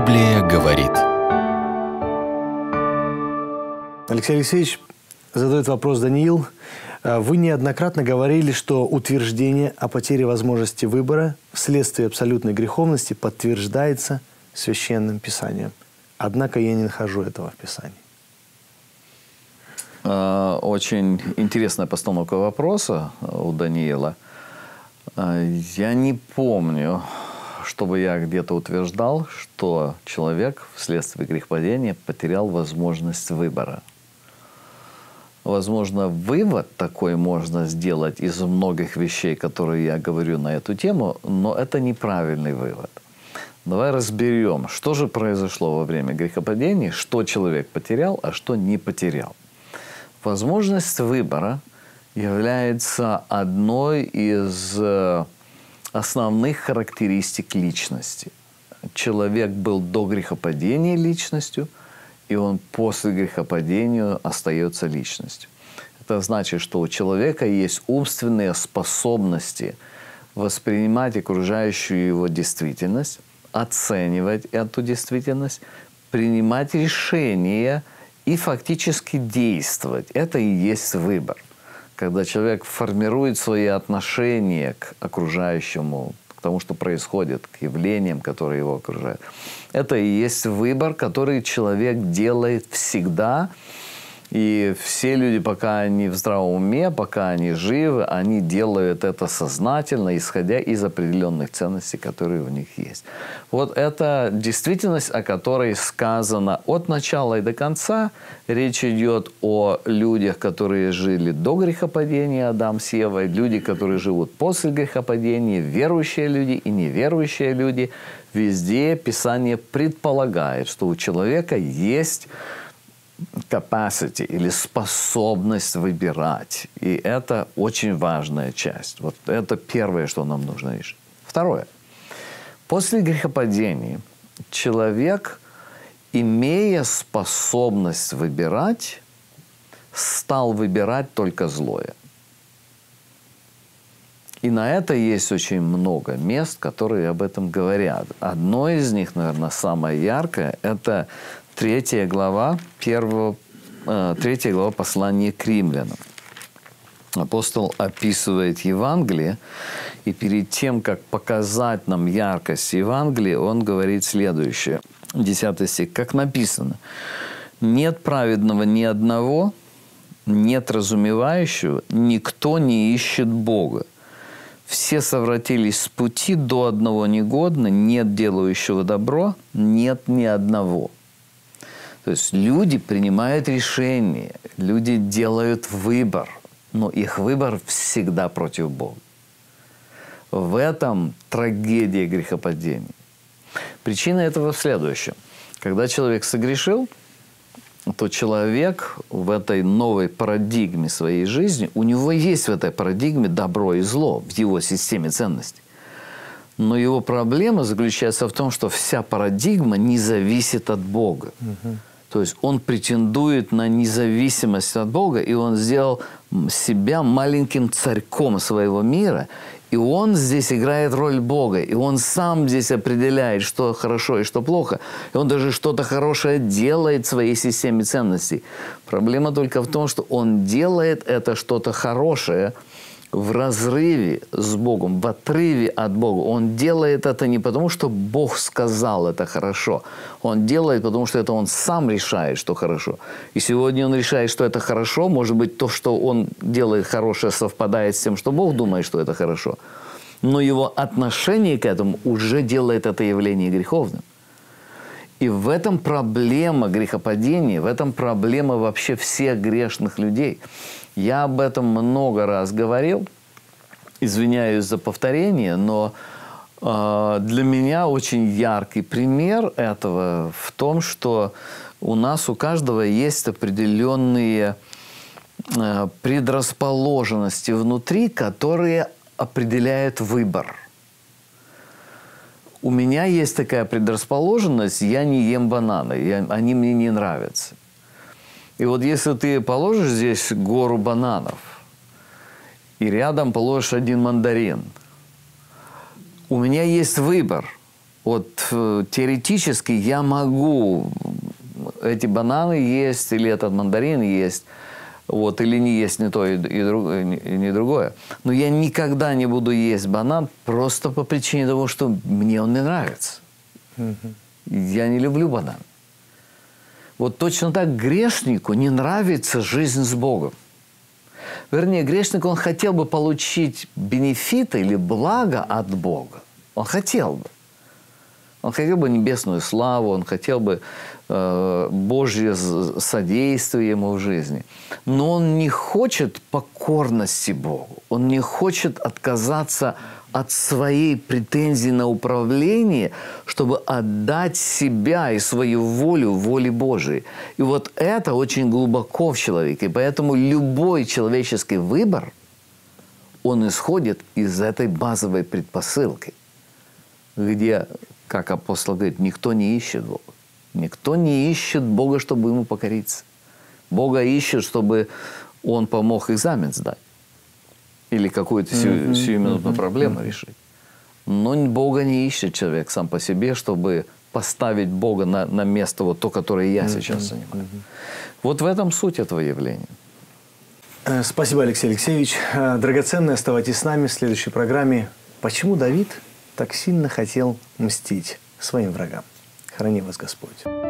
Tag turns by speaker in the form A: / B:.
A: Библия говорит.
B: Алексей Алексеевич задает вопрос Даниил. Вы неоднократно говорили, что утверждение о потере возможности выбора вследствие абсолютной греховности подтверждается Священным Писанием. Однако я не нахожу этого в Писании.
C: Очень интересная постановка вопроса у Даниила. Я не помню, чтобы я где-то утверждал, что человек вследствие грехопадения потерял возможность выбора. Возможно, вывод такой можно сделать из многих вещей, которые я говорю на эту тему, но это неправильный вывод. Давай разберем, что же произошло во время грехопадения, что человек потерял, а что не потерял. Возможность выбора является одной из основных характеристик личности. Человек был до грехопадения личностью, и он после грехопадения остается личностью. Это значит, что у человека есть умственные способности воспринимать окружающую его действительность, оценивать эту действительность, принимать решения и фактически действовать. Это и есть выбор. Когда человек формирует свои отношения к окружающему, к тому, что происходит, к явлениям, которые его окружают. Это и есть выбор, который человек делает всегда. И все люди, пока они в здравом уме, пока они живы, они делают это сознательно, исходя из определенных ценностей, которые у них есть. Вот это действительность, о которой сказано от начала и до конца. Речь идет о людях, которые жили до грехопадения, Адам с Евой, люди, которые живут после грехопадения, верующие люди и неверующие люди. Везде Писание предполагает, что у человека есть capacity или способность выбирать. И это очень важная часть. Вот это первое, что нам нужно решить. Второе. После грехопадения человек, имея способность выбирать, стал выбирать только злое. И на это есть очень много мест, которые об этом говорят. Одно из них, наверное, самое яркое, это 3 глава послания к римлянам. Апостол описывает Евангелие, и перед тем, как показать нам яркость Евангелия, он говорит следующее. 10 стих. «Как написано, нет праведного ни одного, нет разумевающего, никто не ищет Бога. Все совратились с пути, до одного негодны, нет делающего добро, нет ни одного». То есть люди принимают решения, люди делают выбор, но их выбор всегда против Бога. В этом трагедия грехопадения. Причина этого в следующем. Когда человек согрешил, то человек в этой новой парадигме своей жизни, у него есть в этой парадигме добро и зло, в его системе ценностей. Но его проблема заключается в том, что вся парадигма не зависит от Бога. То есть он претендует на независимость от Бога, и он сделал себя маленьким царьком своего мира, и он здесь играет роль Бога, и он сам здесь определяет, что хорошо и что плохо, и он даже что-то хорошее делает в своей системе ценностей. Проблема только в том, что он делает это что-то хорошее в разрыве с Богом, в отрыве от Бога. Он делает это не потому, что Бог сказал это хорошо. Он делает, потому что это он сам решает, что хорошо. И сегодня он решает, что это хорошо. Может быть, то, что он делает хорошее, совпадает с тем, что Бог думает, что это хорошо. Но его отношение к этому уже делает это явление греховным. И в этом проблема грехопадения, в этом проблема вообще всех грешных людей. Я об этом много раз говорил, извиняюсь за повторение, но для меня очень яркий пример этого в том, что у нас у каждого есть определенные предрасположенности внутри, которые определяют выбор. У меня есть такая предрасположенность, я не ем бананы, они мне не нравятся. И вот если ты положишь здесь гору бананов, и рядом положишь один мандарин, у меня есть выбор. Вот теоретически я могу эти бананы есть, или этот мандарин есть, вот, или не есть ни то и ни другое. Но я никогда не буду есть банан просто по причине того, что мне он не нравится. Я не люблю банан. Вот точно так грешнику не нравится жизнь с Богом. Вернее, грешник, он хотел бы получить бенефиты или благо от Бога. Он хотел бы. Он хотел бы небесную славу, он хотел бы Божье содействие ему в жизни. Но он не хочет покорности Богу. Он не хочет отказаться от своей претензии на управление, чтобы отдать себя и свою волю воле Божией. И вот это очень глубоко в человеке. И поэтому любой человеческий выбор, он исходит из этой базовой предпосылки, где, как апостол говорит, никто не ищет Бога. Никто не ищет Бога, чтобы ему покориться. Бога ищет, чтобы он помог экзамен сдать. Или какую-то сиюминутную проблему решить. Но Бога не ищет человек сам по себе, чтобы поставить Бога на место вот то, которое я сейчас занимаю. Вот в этом суть этого явления.
B: Спасибо, Алексей Алексеевич. Драгоценные, оставайтесь с нами в следующей программе. Почему Давид так сильно хотел мстить своим врагам? Храни вас Господь.